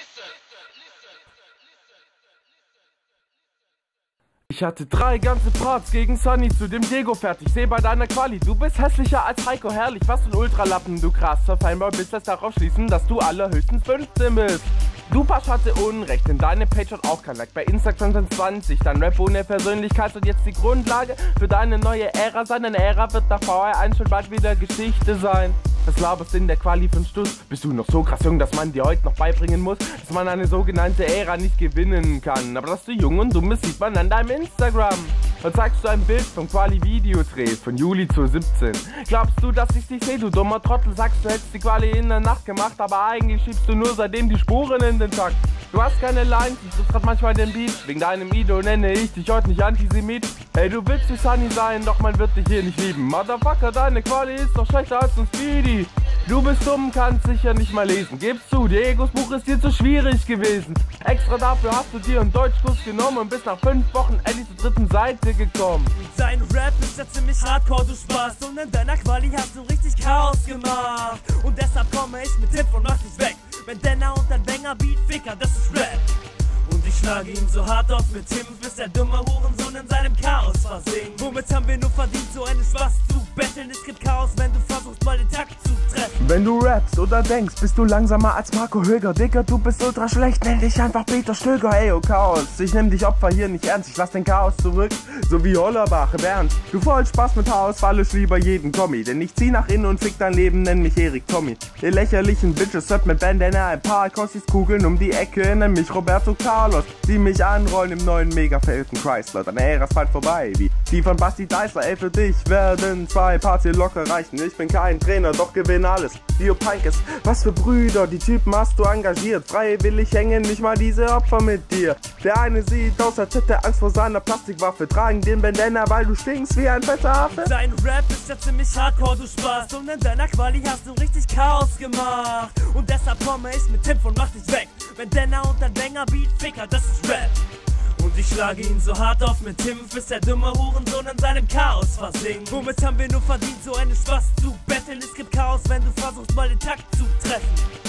Ich hatte 3 ganze Parts gegen Sunny, zu dem Diego fertig. Seh bei deiner Quali, du bist hässlicher als Heiko Herrlich. Was für ein Ultralappen, du krasser Fanboy, bist lässt darauf schließen, dass du allerhöchstens 15 bist. Du Pasch hatte Unrecht, denn deine Page hat auch kein Like. Bei Instagram sind 20, dein Rap ohne Persönlichkeit wird jetzt die Grundlage für deine neue Ära sein. Deine Ära wird nach VR1 schon bald wieder Geschichte sein. Was laberst in der Quali 5 Stuss? Bist du noch so krass jung, dass man dir heute noch beibringen muss, dass man eine sogenannte Ära nicht gewinnen kann? Aber dass du jung und dumm bist, sieht man an deinem Instagram. Dann zeigst du ein Bild vom Quali-Videodreh von Juli 2017. Glaubst du, dass ich dich seh, du dummer Trottel? Sagst du, hättest die Quali in der Nacht gemacht, aber eigentlich schiebst du nur seitdem die Spuren in den Takt. Du hast keine Lines, ich such grad manchmal den Beat. Wegen deinem Idol nenne ich dich heute nicht Antisemit. Hey, du willst wie Sunny sein, doch man wird dich hier nicht lieben. Motherfucker, deine Quali ist doch schlechter als ein Speedy. Du bist dumm, kannst sicher nicht mal lesen. Gib's zu, Diegos Buch ist dir zu schwierig gewesen. Extra dafür hast du dir einen Deutschkurs genommen und bist nach 5 Wochen endlich zur 3. Seite gekommen. Dein Rap ist ja ziemlich hardcore, du Spaß. Und in deiner Quali hast du richtig Chaos gemacht. Und deshalb komme ich mit Tipp und mach dich weg. Wenn Denner und ein Banger Beat, Ficker, das ist Rap. Und ich schlage ihn so hart auf mit Tim, bis der dumme Hurensohn in seinem Chaos versinkt. Womit haben wir nur verdient, so einen Spaß zu betteln? Es gibt Chaos, wenn du versuchst, mal den Takt zu treffen. Wenn du rappst oder denkst, bist du langsamer als Marco Höger. Digga, du bist ultra schlecht, nenn dich einfach Peter Stöger. Ey, oh Chaos, ich nehm dich Opfer hier nicht ernst. Ich lass den Chaos zurück, so wie Hollerbach, Bernd. Du voll Spaß mit Chaos, fall ich lieber jeden Kommi. Denn ich zieh nach innen und fick dein Leben, nenn mich Erik Tommy. Ihr lächerlichen Bitches hört mit Bandana ein paar Kossis Kugeln um die Ecke, nenn mich Roberto Carlos. Die mich anrollen im neuen mega verhältten Chrysler. Deine Ära ist bald vorbei, wie die von Basti Deißler. Ey, für dich werden 2 Parts hier locker reichen. Ich bin kein Trainer, doch gewinne alles. Dio Pikes, was für Brüder, die Typen hast du engagiert. Freiwillig hängen nicht mal diese Opfer mit dir. Der eine sieht aus, als hätte er Angst vor seiner Plastikwaffe. Tragen den Bandana, weil du stinkst wie ein fetter Affe. Dein Rap ist ja ziemlich hardcore, du Spaß. Und in deiner Quali hast du richtig Chaos gemacht. Und deshalb komme ich mit Tipp und mach dich weg. Wenn Denner und ein Banger Beat, Ficker, das ist Rap. Und ich schlage ihn so hart auf mit Tim, bis der dumme Hurensohn in seinem Chaos versinkt. Womit haben wir nur verdient, so einen Spaß zu betteln? Es gibt Chaos, wenn du versuchst, mal den Takt zu treffen.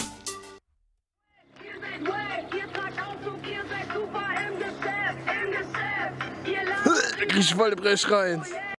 Ihr seid wack, ihr tragt Aufzug, ihr seid super im Geschäft, im Geschäft. Ihr Ich wollte Brech rein.